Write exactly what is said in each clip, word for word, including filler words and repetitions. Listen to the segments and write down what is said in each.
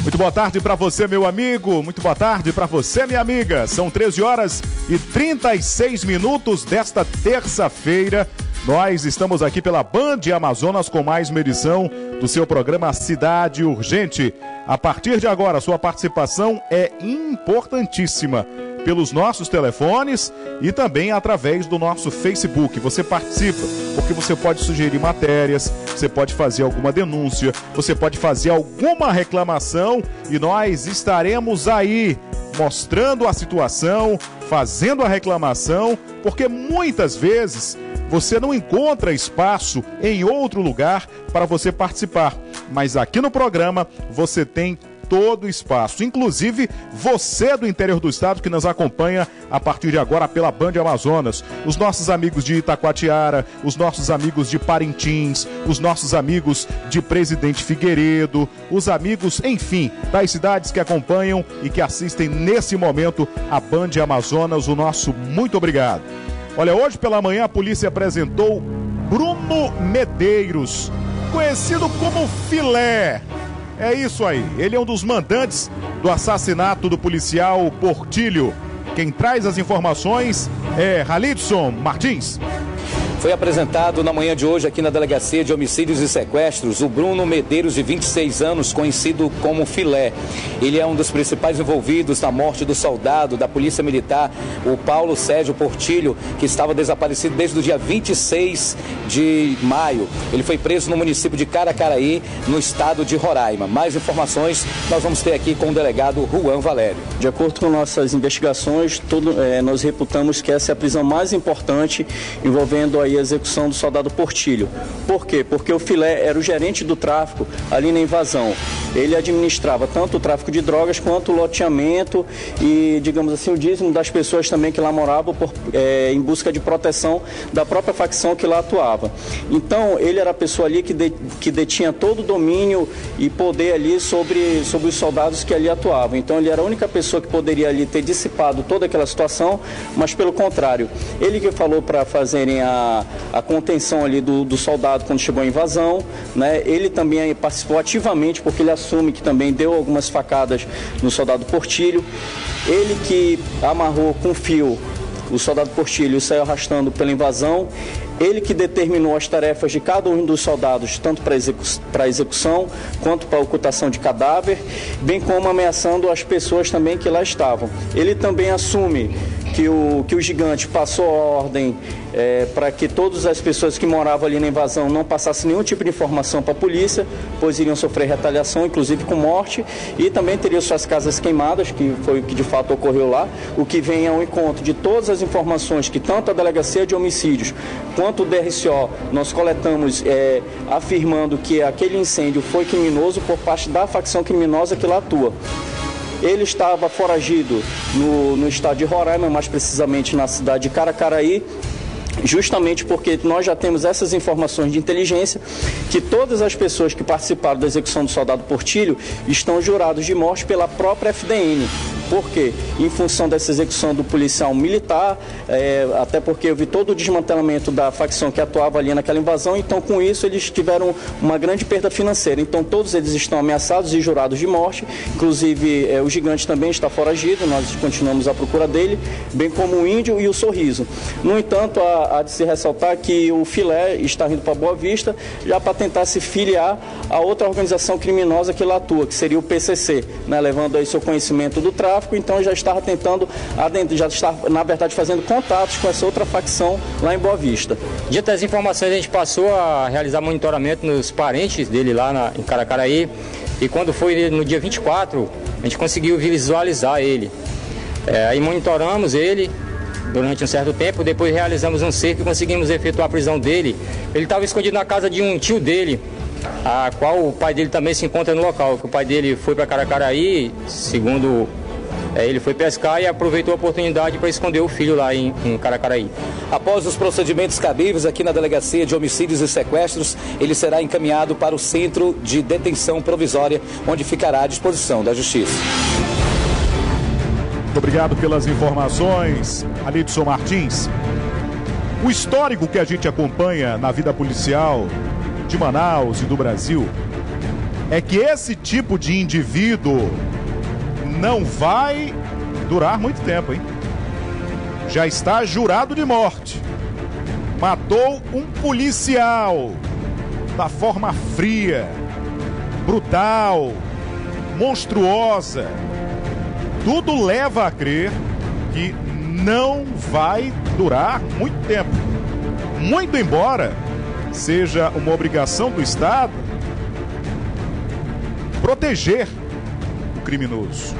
Muito boa tarde para você, meu amigo. Muito boa tarde para você, minha amiga. São treze horas e trinta e seis minutos desta terça-feira. Nós estamos aqui pela Band Amazonas com mais uma edição do seu programa Cidade Urgente. A partir de agora, sua participação é importantíssima pelos nossos telefones e também através do nosso Facebook. Você participa porque você pode sugerir matérias, você pode fazer alguma denúncia, você pode fazer alguma reclamação e nós estaremos aí mostrando a situação, fazendo a reclamação, porque muitas vezes você não encontra espaço em outro lugar para você participar. Mas aqui no programa você tem todo o espaço, inclusive você do interior do estado que nos acompanha a partir de agora pela Band Amazonas, os nossos amigos de Itacoatiara, os nossos amigos de Parintins, os nossos amigos de Presidente Figueiredo, os amigos, enfim, das cidades que acompanham e que assistem nesse momento a Band Amazonas, o nosso muito obrigado. Olha, hoje pela manhã a polícia apresentou Bruno Medeiros, conhecido como Filé. É isso aí, ele é um dos mandantes do assassinato do policial Portilho. Quem traz as informações é Halidson Martins. Foi apresentado na manhã de hoje aqui na Delegacia de Homicídios e Sequestros o Bruno Medeiros, de vinte e seis anos, conhecido como Filé. Ele é um dos principais envolvidos na morte do soldado da Polícia Militar, o Paulo Sérgio Portilho, que estava desaparecido desde o dia vinte e seis de maio. Ele foi preso no município de Caracaraí, no estado de Roraima. Mais informações nós vamos ter aqui com o delegado Juan Valério. De acordo com nossas investigações, tudo, é, nós reputamos que essa é a prisão mais importante envolvendo a a execução do soldado Portilho. Por quê? Porque o Filé era o gerente do tráfico ali na invasão. Ele administrava tanto o tráfico de drogas quanto o loteamento e, digamos assim, o dízimo das pessoas também que lá moravam por, é, em busca de proteção da própria facção que lá atuava. Então, ele era a pessoa ali que, de, que detinha todo o domínio e poder ali sobre, sobre os soldados que ali atuavam. Então, ele era a única pessoa que poderia ali ter dissipado toda aquela situação, mas pelo contrário, ele que falou para fazerem a a contenção ali do, do soldado quando chegou a invasão, né? Ele também participou ativamente porque ele assume que também deu algumas facadas no soldado Portilho. Ele que amarrou com fio o soldado Portilho e saiu arrastando pela invasão. Ele que determinou as tarefas de cada um dos soldados, tanto para execu para execução quanto para ocultação de cadáver, bem como ameaçando as pessoas também que lá estavam. Ele também assume que o, que o gigante passou a ordem é, para que todas as pessoas que moravam ali na invasão não passassem nenhum tipo de informação para a polícia, pois iriam sofrer retaliação, inclusive com morte, e também teriam suas casas queimadas, que foi o que de fato ocorreu lá, o que vem ao encontro de todas as informações que tanto a Delegacia de Homicídios quanto o D R C O nós coletamos é, afirmando que aquele incêndio foi criminoso por parte da facção criminosa que lá atua. Ele estava foragido no, no estado de Roraima, mais precisamente na cidade de Caracaraí, justamente porque nós já temos essas informações de inteligência que todas as pessoas que participaram da execução do soldado Portilho estão jurados de morte pela própria F D N. Por quê? Em função dessa execução do policial militar, é, até porque eu vi todo o desmantelamento da facção que atuava ali naquela invasão, então com isso eles tiveram uma grande perda financeira. Então todos eles estão ameaçados e jurados de morte, inclusive é, o gigante também está foragido, nós continuamos à procura dele, bem como o índio e o sorriso. No entanto, há, há de se ressaltar que o Filé está indo para Boa Vista já para tentar se filiar a outra organização criminosa que lá atua, que seria o P C C, né, levando aí seu conhecimento do tráfico. Então já estava tentando, já está na verdade fazendo contatos com essa outra facção lá em Boa Vista. Diante das informações, a gente passou a realizar monitoramento nos parentes dele lá na, em Caracaraí, e quando foi no dia vinte e quatro, a gente conseguiu visualizar ele. É, aí monitoramos ele durante um certo tempo, depois realizamos um cerco e conseguimos efetuar a prisão dele. Ele estava escondido na casa de um tio dele, a qual o pai dele também se encontra no local, que o pai dele foi para Caracaraí, segundo É, ele foi pescar e aproveitou a oportunidade para esconder o filho lá em, em Caracaraí. Após os procedimentos cabíveis aqui na Delegacia de Homicídios e Sequestros, ele será encaminhado para o Centro de Detenção Provisória, onde ficará à disposição da Justiça. Muito obrigado pelas informações, Halidson Martins. O histórico que a gente acompanha na vida policial de Manaus e do Brasil é que esse tipo de indivíduo não vai durar muito tempo, hein? Já está jurado de morte. Matou um policial da forma fria, brutal, monstruosa. Tudo leva a crer que não vai durar muito tempo. Muito embora seja uma obrigação do Estado proteger o criminoso.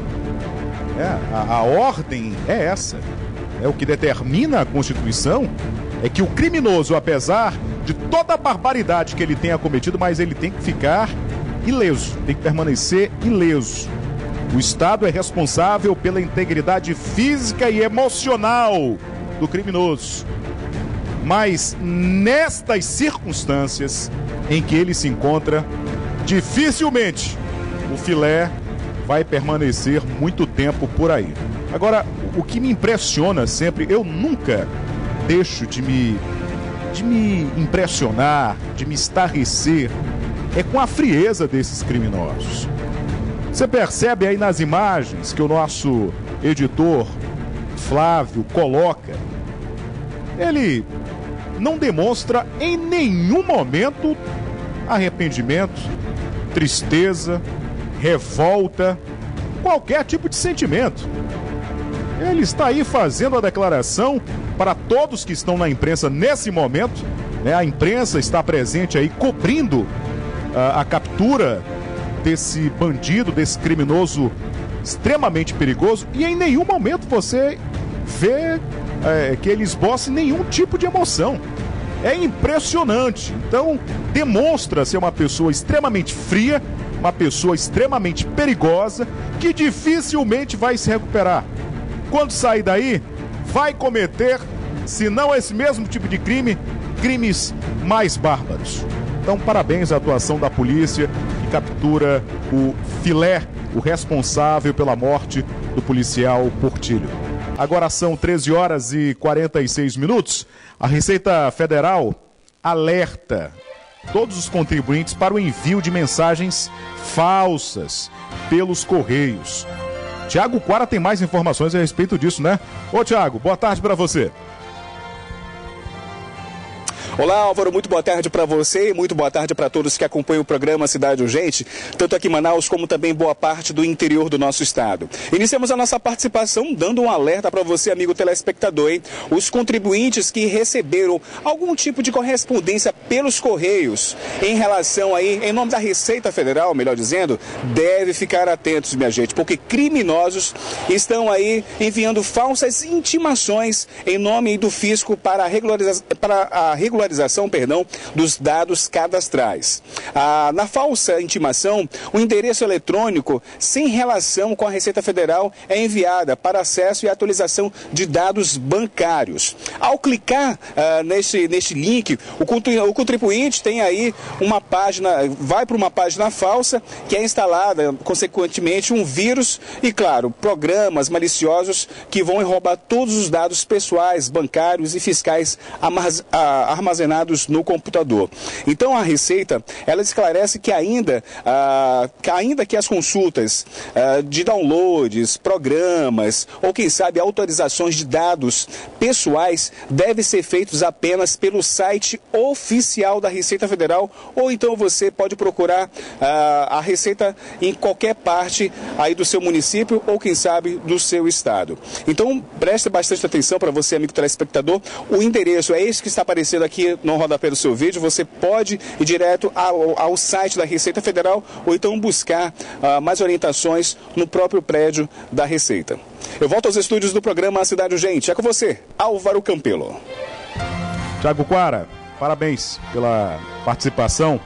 É, a, a ordem é essa. É o que determina a Constituição é que o criminoso, apesar de toda a barbaridade que ele tenha cometido, mas ele tem que ficar ileso, tem que permanecer ileso. O Estado é responsável pela integridade física e emocional do criminoso. Mas nestas circunstâncias em que ele se encontra, dificilmente o filé vai permanecer muito tempo por aí. Agora, o que me impressiona sempre, eu nunca deixo de me, de me impressionar, de me estarrecer, é com a frieza desses criminosos. Você percebe aí nas imagens que o nosso editor Flávio coloca, ele não demonstra em nenhum momento arrependimento, tristeza, revolta, qualquer tipo de sentimento. Ele está aí fazendo a declaração para todos que estão na imprensa nesse momento, né? A imprensa está presente aí cobrindo uh, a captura desse bandido, desse criminoso extremamente perigoso, e em nenhum momento você vê é, que ele esboce nenhum tipo de emoção. É impressionante. Então, demonstra ser uma pessoa extremamente fria, uma pessoa extremamente perigosa, que dificilmente vai se recuperar. Quando sair daí, vai cometer, se não esse mesmo tipo de crime, crimes mais bárbaros. Então, parabéns à atuação da polícia, que captura o filé, o responsável pela morte do policial Portilho. Agora são treze horas e quarenta e seis minutos. A Receita Federal alerta todos os contribuintes para o envio de mensagens falsas pelos Correios. Tiago Quara tem mais informações a respeito disso, né? Ô, Tiago, boa tarde para você. Olá, Álvaro, muito boa tarde para você e muito boa tarde para todos que acompanham o programa Cidade Urgente, tanto aqui em Manaus como também boa parte do interior do nosso estado. Iniciamos a nossa participação dando um alerta para você, amigo telespectador, hein? Os contribuintes que receberam algum tipo de correspondência pelos Correios em relação aí, em nome da Receita Federal, melhor dizendo, deve ficar atentos, minha gente, porque criminosos estão aí enviando falsas intimações em nome do fisco para a regularização, para a regularização regularização, perdão, dos dados cadastrais. Ah, na falsa intimação, o endereço eletrônico sem relação com a Receita Federal é enviada para acesso e atualização de dados bancários. Ao clicar ah, neste, neste link, o, o contribuinte tem aí uma página, vai para uma página falsa que é instalada, consequentemente, um vírus e, claro, programas maliciosos que vão roubar todos os dados pessoais, bancários e fiscais armazenados armazenados no computador. Então a Receita, ela esclarece que ainda, ah, que, ainda que as consultas ah, de downloads, programas ou quem sabe autorizações de dados pessoais devem ser feitos apenas pelo site oficial da Receita Federal, ou então você pode procurar ah, a Receita em qualquer parte aí do seu município ou quem sabe do seu estado. Então preste bastante atenção para você, amigo telespectador, o endereço é esse que está aparecendo aqui no rodapé do seu vídeo. Você pode ir direto ao, ao site da Receita Federal ou então buscar uh, mais orientações no próprio prédio da Receita. Eu volto aos estúdios do programa Cidade Urgente. É com você, Álvaro Campelo. Tiago Quara, parabéns pela participação.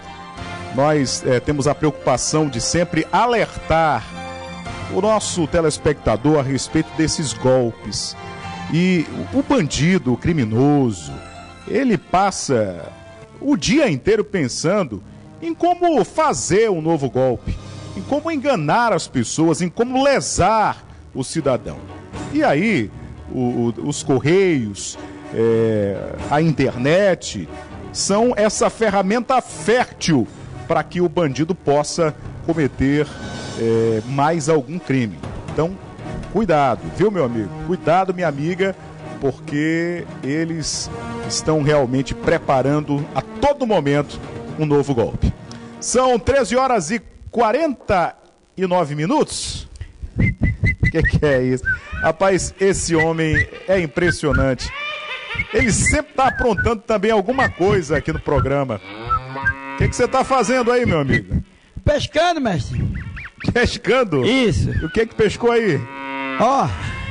Nós eh, temos a preocupação de sempre alertar o nosso telespectador a respeito desses golpes. E o bandido, o criminoso, ele passa o dia inteiro pensando em como fazer um novo golpe, em como enganar as pessoas, em como lesar o cidadão. E aí, o, o, os Correios, é, a internet, são essa ferramenta fértil para que o bandido possa cometer é, mais algum crime. Então, cuidado, viu, meu amigo? Cuidado, minha amiga, porque eles estão realmente preparando a todo momento um novo golpe. São treze horas e quarenta e nove minutos. O que, que é isso? Rapaz, esse homem é impressionante. Ele sempre está aprontando também alguma coisa aqui no programa. O que, que você está fazendo aí, meu amigo? Pescando, mestre. Pescando? Isso. E o que que pescou aí? Ó.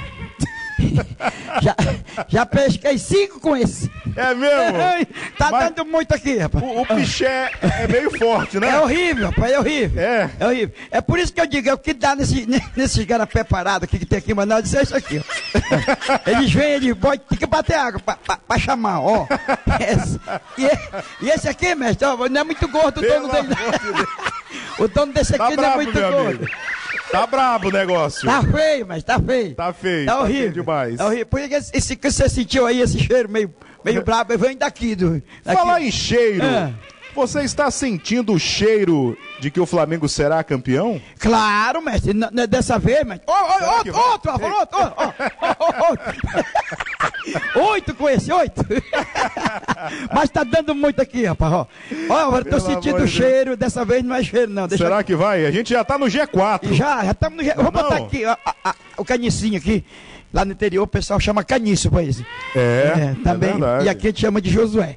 já, já pesquei cinco com esse. É mesmo? Tá Mas dando muito aqui, rapaz. O, o piché é meio forte, né? É horrível, rapaz, é horrível. É. É horrível. É por isso que eu digo, é o que dá nesse, nesses garapé parados aqui que tem aqui em Manaus, é isso aqui, ó. Eles vêm, eles botam, tem que bater água pra, pra, pra chamar, ó. Esse, e, e esse aqui, mestre, ó, não é muito gordo o dono dele. O dono desse aqui tá não é bravo, muito meu gordo. amigo. Tá brabo o negócio. Tá feio, mas tá feio. Tá feio. Tá tá horrível. feio demais. Tá horrível. Por que esse, esse que você sentiu aí, esse cheiro meio, meio brabo, vem daqui, do, daqui. Falar em cheiro, É. você está sentindo o cheiro de que o Flamengo será campeão? Claro, mestre, n- n- dessa vez, mestre. Oh, oh, Será que outro, vai? outro, outro, outro, outro, oh, outro. Oito com esse, oito. Mas tá dando muito aqui, rapaz, ó. Ó, eu tô Pelo sentindo amor o de cheiro, dessa vez não é cheiro, não. Deixa Será que vai? A gente já tá no G quatro. Já, já estamos no... Je- Vou botar Não. aqui, ó, a- a- o canicinho aqui. Lá no interior o pessoal chama caniço pra esse. É, é também. verdade. E aqui a gente chama de Josué.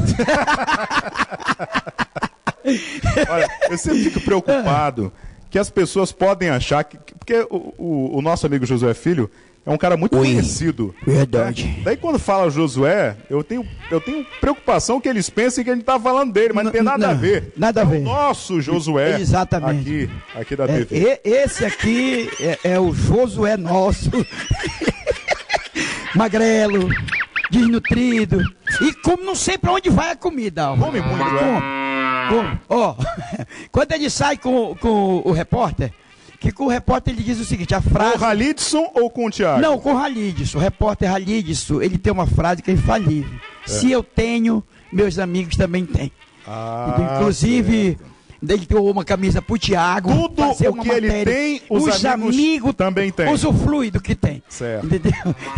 Olha, eu sempre fico preocupado que as pessoas podem achar que... Porque o, o, o nosso amigo Josué Filho é um cara muito Oi. conhecido. Verdade. Né? Daí quando fala Josué, eu tenho, eu tenho preocupação que eles pensem que a gente tá falando dele, mas não tem nada Não, a ver. nada a É ver. o nosso Josué. Exatamente. Aqui, aqui da É, T V. e- esse aqui é, é o Josué nosso. Magrelo, desnutrido. E como não sei pra onde vai a comida. Ó. Come muito, Come. é? Come. Ó, quando ele sai com, com o repórter, que com o repórter ele diz o seguinte, a Com frase... o Halidson ou com o Thiago? Não, com o Halidson, o repórter Halidson, ele tem uma frase que é infalível. Se eu tenho, meus amigos também têm. Ah, Inclusive, ele deu uma camisa pro Thiago. Tudo fazer o uma que ele matéria. tem, os amigos também têm. Usufrui do que tem. Certo. Entendeu?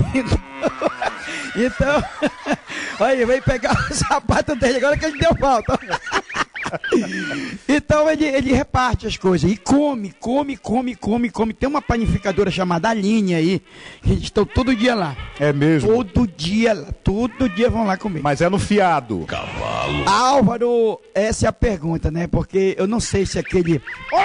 Então, aí, vem pegar o sapato dele agora que ele deu falta. Então ele, ele reparte as coisas e come, come, come, come, come. Tem uma panificadora chamada Aline aí, que eles estão todo dia lá. É mesmo? Todo dia lá, todo dia vão lá comer. Mas é no fiado. Álvaro, essa é a pergunta, né? Porque eu não sei se aquele.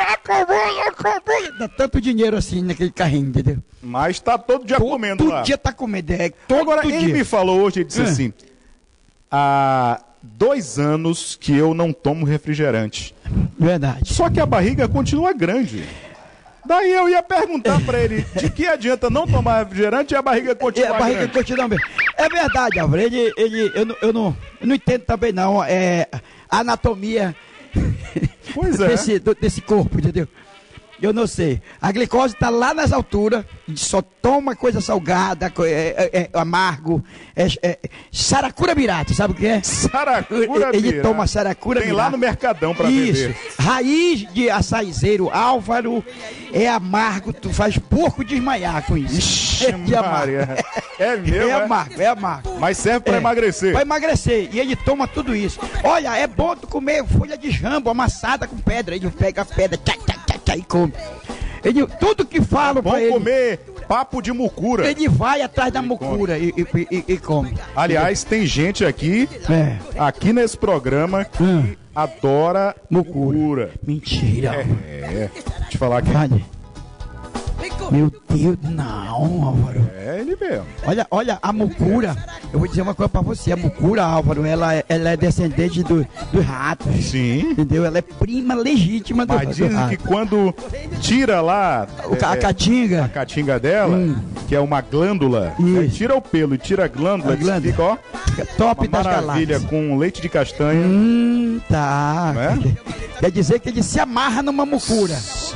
Dá tanto dinheiro assim naquele carrinho, entendeu? Mas tá todo dia comendo Todo lá. dia tá comendo. É, todo Agora, ele dia. me falou hoje, ele disse É. assim, há dois anos que eu não tomo refrigerante. Verdade. Só que a barriga continua grande. Daí eu ia perguntar pra ele, de que adianta não tomar refrigerante e a barriga E continua a barriga grande? continua bem. É verdade, Álvaro. Ele, ele, eu, não, eu, não, eu não entendo também, não. É a anatomia Pois é. desse, do- desse corpo, entendeu? Eu não sei. A glicose está lá nas alturas, a gente só toma coisa salgada, co- é, é- é amargo, é, é, saracura mirate, sabe o que é? Saracura Ele Mirá. toma saracura Tem mirá. lá no Mercadão pra Isso. vender. Raiz de açaizeiro, Álvaro, é amargo, tu faz porco desmaiar com isso. Ixi, É de amargo. Maria. É mesmo, É é? amargo, é amargo. Mas serve pra É, emagrecer. Pra emagrecer. E ele toma tudo isso. Olha, é bom tu comer folha de jambo amassada com pedra. Ele pega a pedra, tchac, tchac, tchac, tchac, e come. Ele, tudo que falo Bom pra ele, comer papo de mucura. ele vai atrás da mucura e, e, e- e come. Aliás, tem gente aqui, É. aqui nesse programa, que Hum. adora Mucura. mucura. Mentira. É, te falar que Vale. Meu Deus, não, Álvaro. é ele mesmo. Olha, olha, a mucura, eu vou dizer uma coisa pra você, a mucura, Álvaro, ela, é- ela é descendente do, dos ratos. Sim. Entendeu? Ela é prima legítima do, Mas do dizem rato. que quando tira lá O ca- a é, caatinga. a caatinga dela, que é uma glândula, né, Isso. tira o pelo e tira a glândula, A diz que glândula. fica, ó, Top uma das maravilha, galáxias. com leite de castanha. Hum, tá. Não é? Quer dizer que ele se amarra numa mucura. Hum.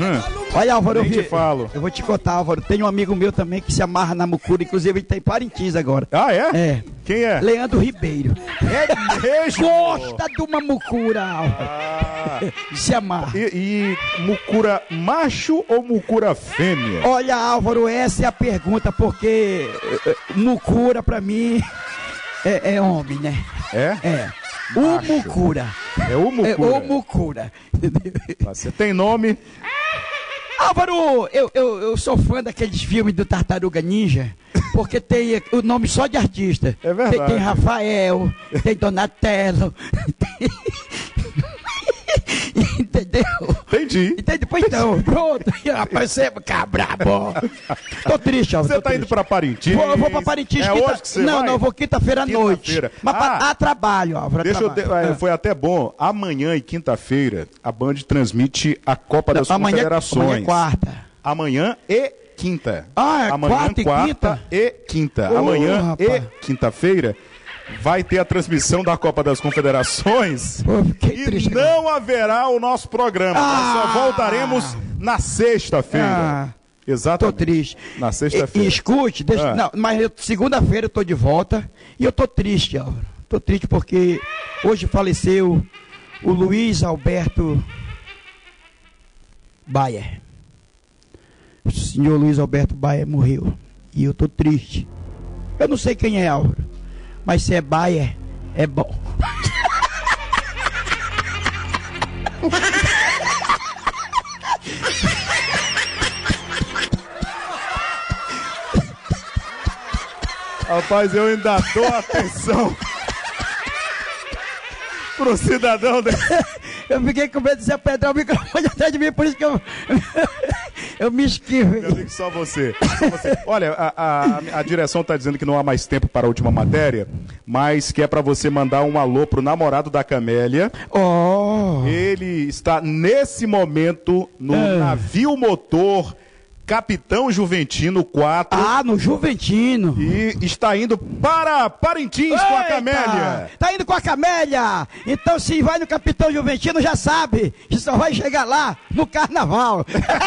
Olha, Álvaro, eu, Nem vi, te falo. eu vou te contar, Álvaro. Tem um amigo meu também que se amarra na mucura, inclusive ele tem Parintins agora. Ah, é? É. Quem é? Leandro Ribeiro. É mesmo? Gosta de uma mucura, Álvaro. Ah. Se amarra. E, e mucura macho ou mucura fêmea? Olha, Álvaro, essa é a pergunta, porque eh, mucura pra mim é, é homem, né? É? É. O Macho. mucura. É o mucura. É o mucura. Você tem nome? Álvaro, eu, eu, eu sou fã daqueles filmes do Tartaruga Ninja, porque tem o nome só de artista. É verdade. Tem, tem Rafael, tem Donatello, tem... Entendeu? Entendi. Entendi, pois não. Pronto. Rapaz, você é cabrabo. Tô triste, Álvaro. Você tá indo pra Parintins? Vou, eu vou pra Parintins. É quinta... hoje que você Não, vai? não, eu vou quinta-feira à noite. Quinta-feira. Mas Ah, pra, a trabalho, Álvaro. a Deixa eu trabalho. ter, Ah. foi até bom. Amanhã e quinta-feira, a Band transmite a Copa das Amanhã, Confederações. amanhã é quarta. Amanhã e quinta. Ah, é amanhã, quarta e quinta? e quinta. Ô, amanhã rapaz. e quinta-feira vai ter a transmissão da Copa das Confederações. Pô, fiquei E triste. não haverá o nosso programa. Ah. Nós só voltaremos na sexta-feira. Ah. Tô Exatamente. triste. Na E, sexta-feira. e escute, deixa, Ah. não, mas eu- segunda-feira eu tô de volta e eu tô triste, Álvaro. Tô triste porque hoje faleceu o Luiz Alberto Bayer. O senhor Luiz Alberto Bayer morreu e eu tô triste. Eu não sei quem é, Álvaro, mas se é Bayer, é bom. Rapaz, eu ainda dou atenção pro cidadão desse. Eu fiquei com medo de ser pedrar o microfone atrás de mim, por isso que eu, eu me esquivei. Eu digo só você. Só você. Olha, a, a, a direção tá dizendo que não há mais tempo para a última matéria, mas que é para você mandar um alô pro namorado da Camélia. Oh. Ele está nesse momento no Ah. navio motor Capitão Juventino quatro Ah, no Juventino. e está indo para Parintins com a Eita! Camélia. Tá indo com a Camélia. Então, se vai no Capitão Juventino, já sabe que só vai chegar lá no carnaval.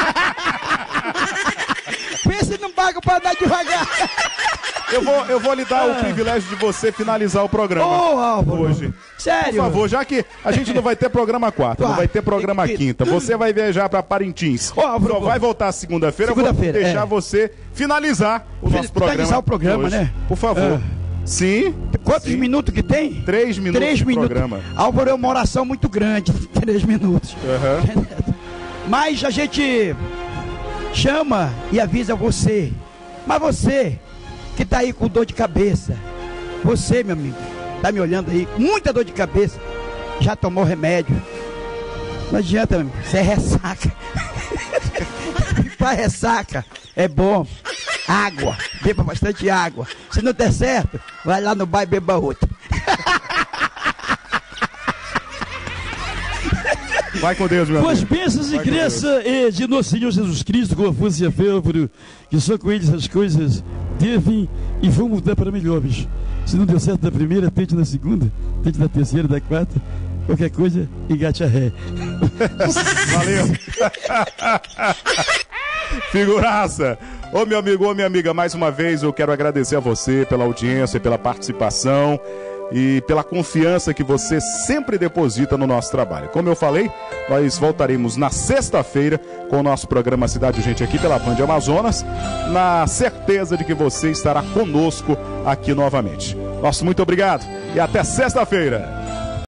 Pense num barco pra andar devagar. Eu vou, eu vou lhe dar o privilégio de você finalizar o programa Ô, Álvaro. hoje. Sério? Por favor, já que a gente não vai ter programa quarta, não Ah, vai ter programa que- quinta, você vai viajar para Parintins. Ô, Álvaro, Só vai voltar segunda-feira, eu vou Segunda-feira, deixar é. você finalizar o nosso Finalizar programa. o programa, hoje. né? Por favor. Ah. Sim. Quantos sim. minutos que tem? Três minutos Três de minutos. programa. Álvaro é uma oração muito grande. Três minutos. Aham. Mas a gente chama e avisa você. Mas você que tá aí com dor de cabeça, você, meu amigo, tá me olhando aí, muita dor de cabeça, já tomou remédio. Não adianta, meu amigo, você é ressaca. Pra ressaca é bom. Água, beba bastante água. Se não der certo, vai lá no bar e beba outra. Vai com Deus, meu Com as amigo. bênçãos e Vai com graça e de nosso Senhor Jesus Cristo, com a força e a fé, Álvaro, que só com eles as coisas devem e vão mudar para melhores. Se não deu certo da primeira, tente na segunda, tente na terceira, da quarta, qualquer coisa, engate a ré. Valeu. Figuraça. Ô meu amigo, ô minha amiga, mais uma vez eu quero agradecer a você pela audiência, pela participação e pela confiança que você sempre deposita no nosso trabalho. Como eu falei, nós voltaremos na sexta-feira com o nosso programa Cidade Gente aqui pela Band Amazonas, na certeza de que você estará conosco aqui novamente. Nosso muito obrigado e até sexta-feira.